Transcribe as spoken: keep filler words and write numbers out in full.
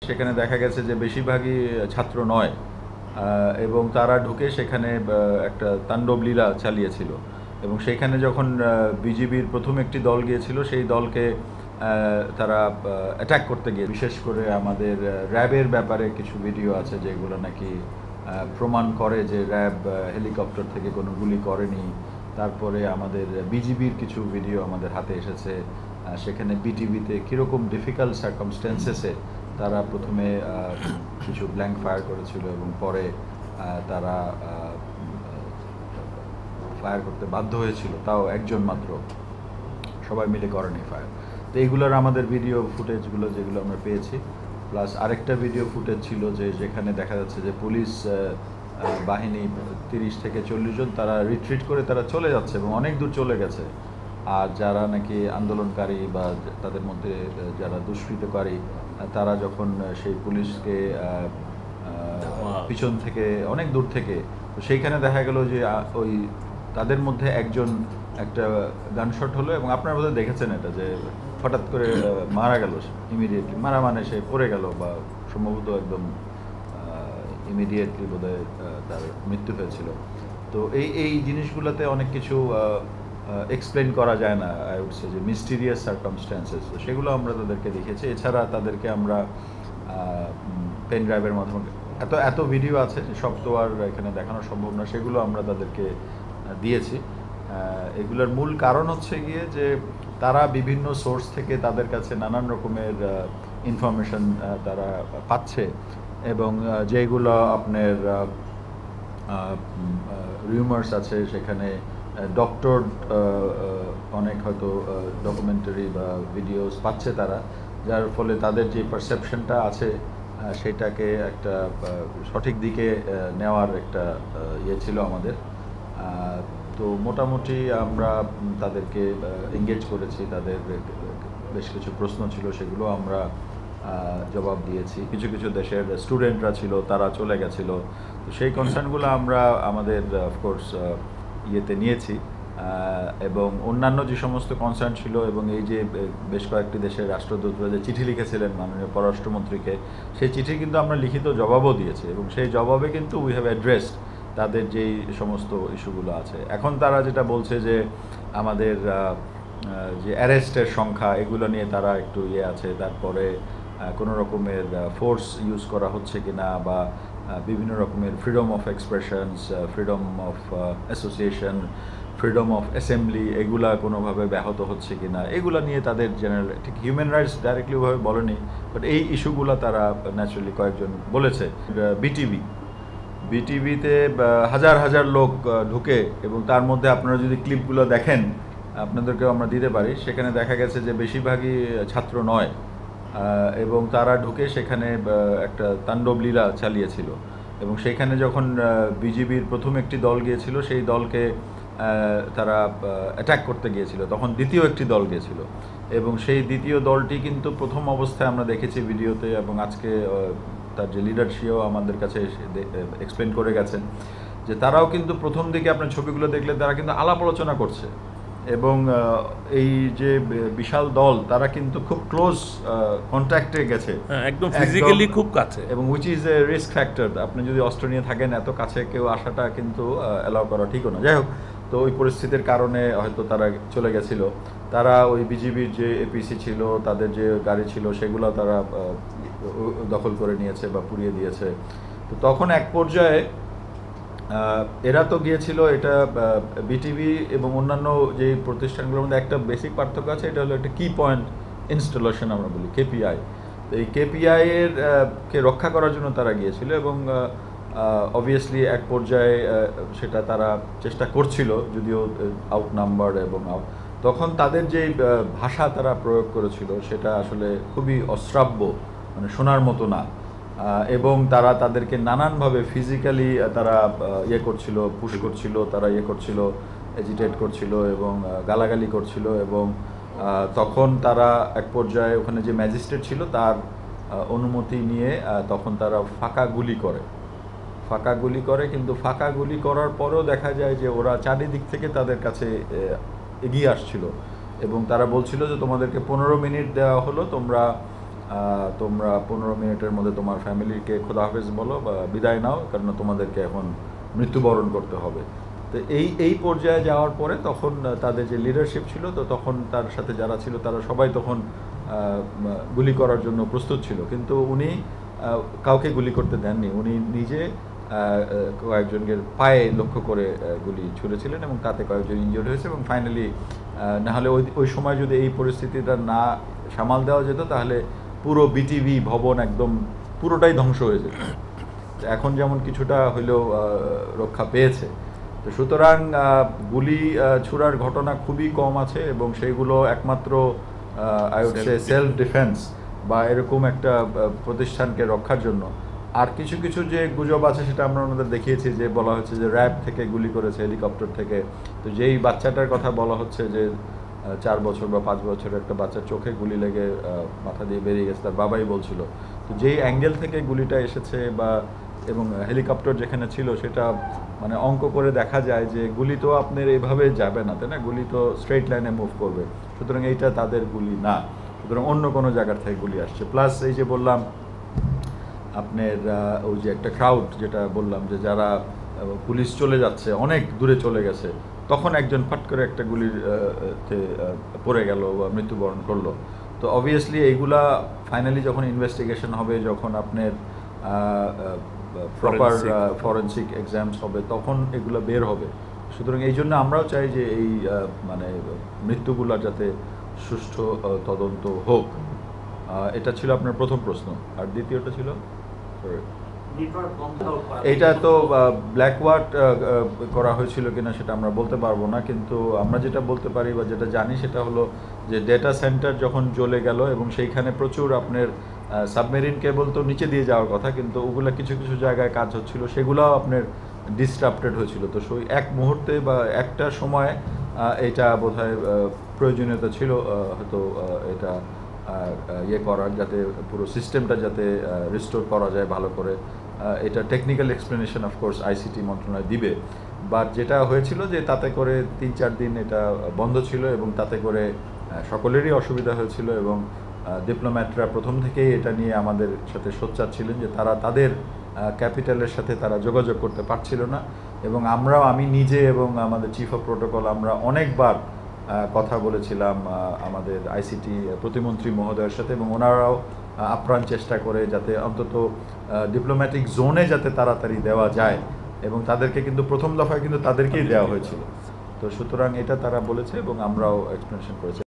সেখানে দেখা গেছে যে বেশিরভাগই ছাত্র নয় এবং তারা ঢুকে সেখানে একটা তাণ্ডব লীলা চালিয়েছিল এবং সেখানে যখন বিজিবির প্রথম একটি দল গিয়েছিল সেই দলকে তারা অ্যাটাক করতে গিয়ে বিশেষ করে আমাদের র্যাবের ব্যাপারে কিছু ভিডিও আছে যেগুলো নাকি প্রমাণ করে যে র্যাব হেলিকপ্টার থেকে কোনো গুলি করেনি। তারপরে আমাদের বিজিবির কিছু ভিডিও আমাদের হাতে এসেছে, সেখানে বিটিভিতে কীরকম ডিফিকাল্ট সার্কামস্টেন্সেসে তারা প্রথমে কিছু ব্ল্যাঙ্ক ফায়ার করেছিল এবং পরে তারা ফায়ার করতে বাধ্য হয়েছিল, তাও একজন মাত্র, সবাই মিলে করেনি ফায়ার। তো এইগুলোর আমাদের ভিডিও ফুটেজগুলো যেগুলো আমরা পেয়েছি, প্লাস আরেকটা ভিডিও ফুটেজ ছিল যে যেখানে দেখা যাচ্ছে যে পুলিশ বাহিনী তিরিশ থেকে চল্লিশ জন তারা রিট্রিট করে তারা চলে যাচ্ছে এবং অনেক দূর চলে গেছে। আর যারা নাকি আন্দোলনকারী বা তাদের মধ্যে যারা দুষ্কৃতকারী তারা যখন সেই পুলিশকে পিছন থেকে অনেক দূর থেকে, তো সেইখানে দেখা গেল যে ওই তাদের মধ্যে একজন একটা গানশট হলো এবং আপনারা বোধহয় দেখেছেন এটা, যে হঠাৎ করে মারা গেল ইমিডিয়েটলি, মারা মানে সে পড়ে গেল বা সম্ভবত একদম ইমিডিয়েটলি বোধহয় তার মৃত্যু হয়েছিল। তো এই এই জিনিসগুলোতে অনেক কিছু এক্সপ্লেন করা যায় না, আই উড সে যে মিস্টিরিয়াস সার্কামস্ট্যান্সেস, সেগুলো আমরা তাদেরকে দেখেছি। এছাড়া তাদেরকে আমরা পেন ড্রাইভের মাধ্যমে এত এত ভিডিও আছে সব তো আর এখানে দেখানো সম্ভব না, সেগুলো আমরা তাদেরকে দিয়েছি। এগুলোর মূল কারণ হচ্ছে গিয়ে যে তারা বিভিন্ন সোর্স থেকে তাদের কাছে নানান রকমের ইনফরমেশন তারা পাচ্ছে এবং যেগুলো আপনার রিউমার্স আছে, সেখানে ডক্টর অনেক হয়তো ডকুমেন্টারি বা ভিডিওস পাচ্ছে তারা, যার ফলে তাদের যে পারসেপশনটা আছে সেটাকে একটা সঠিক দিকে নেওয়ার একটা ইয়ে ছিল আমাদের। তো মোটামুটি আমরা তাদেরকে এঙ্গেজ করেছি, তাদের বেশ কিছু প্রশ্ন ছিল সেগুলো আমরা জবাব দিয়েছি। কিছু কিছু দেশের স্টুডেন্টরা ছিল তারা চলে গেছিল, তো সেই কনসার্নগুলো আমরা আমাদের অফকোর্স ইয়েতে নিয়েছি এবং অন্যান্য যে সমস্ত কনসার্ন ছিল এবং এই যে বেশ কয়েকটি দেশের রাষ্ট্রদূতরা যে চিঠি লিখেছিলেন মাননীয় পররাষ্ট্রমন্ত্রীকে, সেই চিঠি কিন্তু আমরা লিখিত জবাবও দিয়েছি এবং সেই জবাবে কিন্তু উই হ্যাভ অ্যাড্রেসড তাদের যেই সমস্ত ইস্যুগুলো আছে। এখন তারা যেটা বলছে যে আমাদের যে অ্যারেস্টের সংখ্যা এগুলো নিয়ে তারা একটু ইয়ে আছে, তারপরে কোনো রকমের ফোর্স ইউজ করা হচ্ছে কি না বা বিভিন্ন রকমের freedom of expressions, freedom of association, freedom of assembly এগুলা কোনোভাবে ব্যাহত হচ্ছে কি না, এগুলো নিয়ে তাদের জেনারেল ঠিক হিউম্যান রাইটস ডাইরেক্টলিভাবে বলেনি, বাট এই ইস্যুগুলো তারা ন্যাচারালি কয়েকজন বলেছে। বিটিভি বিটিভিতে হাজার হাজার লোক ঢুকে এবং তার মধ্যে আপনারা যদি ক্লিপগুলো দেখেন, আপনাদেরকেও আমরা দিতে পারি, সেখানে দেখা গেছে যে বেশিরভাগই ছাত্র নয় এবং তারা ঢুকে সেখানে একটা তাণ্ডব লীলা চালিয়েছিল এবং সেখানে যখন বিজিবির প্রথম একটি দল গিয়েছিল সেই দলকে তারা অ্যাটাক করতে গিয়েছিল, তখন দ্বিতীয় একটি দল গিয়েছিল এবং সেই দ্বিতীয় দলটি কিন্তু প্রথম অবস্থায় আমরা দেখেছি ভিডিওতে এবং আজকে তার যে লিডারশিপও আমাদের কাছে এক্সপ্লেন করে গেছেন যে তারাও কিন্তু প্রথম দিকে আপনার ছবিগুলো দেখলে তারা কিন্তু আলাপ আলোচনা করছে এবং এই যে বিশাল দল তারা কিন্তু খুব ক্লোজ কন্ট্যাক্টে গেছে, একদম ফিজিক্যালি খুব কাছে, এবং which is a risk factor. আপনি যদি অস্ত্র নিয়ে থাকেন এত কাছে কেউ আসাটা কিন্তু অ্যালাউ করা ঠিকও না। যাই হোক, তো ওই পরিস্থিতির কারণে হয়তো তারা চলে গেছিল। তারা ওই বিজিবির যে এপিসি ছিল তাদের যে গাড়ি ছিল সেগুলো তারা দখল করে নিয়েছে বা পুড়িয়ে দিয়েছে। তো তখন এক পর্যায়ে এরা তো গিয়েছিল, এটা বিটিভি এবং অন্যান্য যে প্রতিষ্ঠানগুলোর মধ্যে একটা বেসিক পার্থক্য আছে, এটা হলো একটা কি পয়েন্ট ইনস্টলেশন আমরা বলি, কেপিআই। তো এই কেপিআই এর কে রক্ষা করার জন্য তারা গিয়েছিল এবং অবভিয়াসলি এক পর্যায়ে সেটা তারা চেষ্টা করছিল, যদিও আউট নাম্বার এবং তখন তাদের যে ভাষা তারা প্রয়োগ করেছিল সেটা আসলে খুবই অশ্রাব্য, মানে শোনার মতো না, এবং তারা তাদেরকে নানানভাবে ফিজিক্যালি তারা ইয়ে করছিল, পুশ করছিল, তারা ইয়ে করছিল, এজিটেট করছিল এবং গালাগালি করছিল এবং তখন তারা এক পর্যায়ে ওখানে যে ম্যাজিস্ট্রেট ছিল তার অনুমতি নিয়ে তখন তারা ফাঁকা গুলি করে ফাঁকা গুলি করে কিন্তু ফাঁকা গুলি করার পরেও দেখা যায় যে ওরা চারিদিক থেকে তাদের কাছে এগিয়ে আসছিল এবং তারা বলছিল যে তোমাদেরকে পনেরো মিনিট দেওয়া হলো, তোমরা তোমরা পনেরো মিনিটের মধ্যে তোমার ফ্যামিলিকে খোদা হাফেজ বলো বা বিদায় নাও, কারণ তোমাদেরকে এখন মৃত্যুবরণ করতে হবে। তো এই এই পর্যায়ে যাওয়ার পরে তখন তাদের যে লিডারশিপ ছিল, তো তখন তার সাথে যারা ছিল তারা সবাই তখন গুলি করার জন্য প্রস্তুত ছিল, কিন্তু উনি কাউকে গুলি করতে দেননি। উনি নিজে কয়েকজনকে পায়ে লক্ষ্য করে গুলি ছুঁড়েছিলেন এবং তাতে কয়েকজন ইনজিওর্ড হয়েছে। এবং ফাইনালি নাহলে ওই ওই সময় যদি এই পরিস্থিতিটা না সামাল দেওয়া যেত তাহলে পুরো বিটিভি ভবন একদম পুরোটাই ধ্বংস হয়ে যেত। এখন যেমন কিছুটা হইলেও রক্ষা পেয়েছে। তো সুতরাং গুলি ছুড়ার ঘটনা খুবই কম আছে এবং সেইগুলো একমাত্র I would say self defence বা এরকম একটা প্রতিষ্ঠানকে রক্ষার জন্য। আর কিছু কিছু যে গুজব আছে সেটা আমরা ওনাদের দেখিয়েছি, যে বলা হচ্ছে যে র্যাব থেকে গুলি করেছে, হেলিকপ্টার থেকে। তো যেই বাচ্চাটার কথা বলা হচ্ছে যে চার বছর বা পাঁচ বছরের একটা বাচ্চার চোখে গুলি লেগে মাথা দিয়ে বেরিয়ে গেছে, তার বাবাই বলছিল। তো যেই অ্যাঙ্গেল থেকে গুলিটা এসেছে বা এবং হেলিকপ্টার যেখানে ছিল সেটা মানে অঙ্ক করে দেখা যায় যে গুলি তো আপনার এইভাবে যাবে না, তাই না? গুলি তো স্ট্রেট লাইনে মুভ করবে। সুতরাং এইটা তাদের গুলি না, সুতরাং অন্য কোনো জায়গার থেকে গুলি আসছে। প্লাস এই যে বললাম আপনার ওই যে একটা ক্রাউড, যেটা বললাম যে যারা পুলিশ চলে যাচ্ছে, অনেক দূরে চলে গেছে, তখন একজন ফট করে একটা গুলির পড়ে গেল বা মৃত্যুবরণ করলো। তো অবভিয়াসলি এইগুলা ফাইনালি যখন ইনভেস্টিগেশন হবে, যখন আপনার প্রপার ফরেন্সিক এক্সামস হবে, তখন এগুলো বের হবে। সুতরাং এই জন্য আমরাও চাই যে এই মানে মৃত্যুগুলো যাতে সুষ্ঠু তদন্ত হোক। এটা ছিল আপনার প্রথম প্রশ্ন। আর দ্বিতীয়টা ছিল এইটা তো ব্ল্যাকওয়াট করা হয়েছিল কিনা সেটা আমরা বলতে পারবো না, কিন্তু আমরা যেটা বলতে পারি বা যেটা জানি সেটা হলো যে ডেটা সেন্টার যখন জ্বলে গেল এবং সেইখানে প্রচুর আপনার সাবমেরিন কেবল তো নিচে দিয়ে যাওয়ার কথা, কিন্তু ওগুলো কিছু কিছু জায়গায় কাজ হচ্ছিল, সেগুলোও আপনার ডিসরাপ্টেড হয়েছিল। তো সেই এক মুহূর্তে বা একটা সময় এটা বোধহয় প্রয়োজনীয়তা ছিল হয়তো এটা ইয়ে করার, যাতে পুরো সিস্টেমটা যাতে রিস্টোর করা যায় ভালো করে। এটা টেকনিক্যাল এক্সপ্লেনেশন অফকোর্স আইসিটি মন্ত্রণালয় দিবে। বাট যেটা হয়েছিল যে তাতে করে তিন চার দিন এটা বন্ধ ছিল এবং তাতে করে সকলেরই অসুবিধা হয়েছিল এবং ডিপ্লোম্যাটরা প্রথম থেকেই এটা নিয়ে আমাদের সাথে সোচ্চার ছিলেন যে তারা তাদের ক্যাপিটালের সাথে তারা যোগাযোগ করতে পারছিল না। এবং আমরাও, আমি নিজে এবং আমাদের চিফ অফ প্রোটোকল, আমরা অনেকবার কথা বলেছিলাম আমাদের আইসিটি প্রতিমন্ত্রী মহোদয়ের সাথে, এবং ওনারাও আপ্রাণ চেষ্টা করে যাতে অন্তত ডিপ্লোম্যাটিক জোনে যাতে তাড়াতাড়ি দেওয়া যায়, এবং তাদেরকে কিন্তু প্রথম দফায় কিন্তু তাদেরকেই দেওয়া হয়েছিল। তো সুতরাং এটা তারা বলেছে এবং আমরাও এক্সপ্লেনেশন করেছি।